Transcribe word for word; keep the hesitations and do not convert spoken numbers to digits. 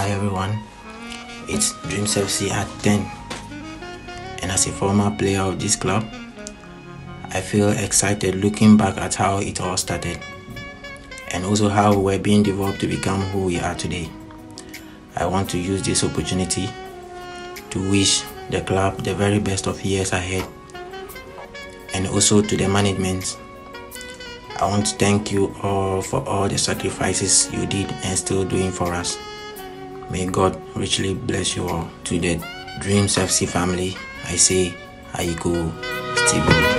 Hi everyone, it's Dreams F C at ten, and as a former player of this club, I feel excited looking back at how it all started and also how we're being developed to become who we are today. I want to use this opportunity to wish the club the very best of years ahead, and also to the management. I want to thank you all for all the sacrifices you did and still doing for us. May God richly bless you all. To the Dreams F C family, I say, Aiko, Steve.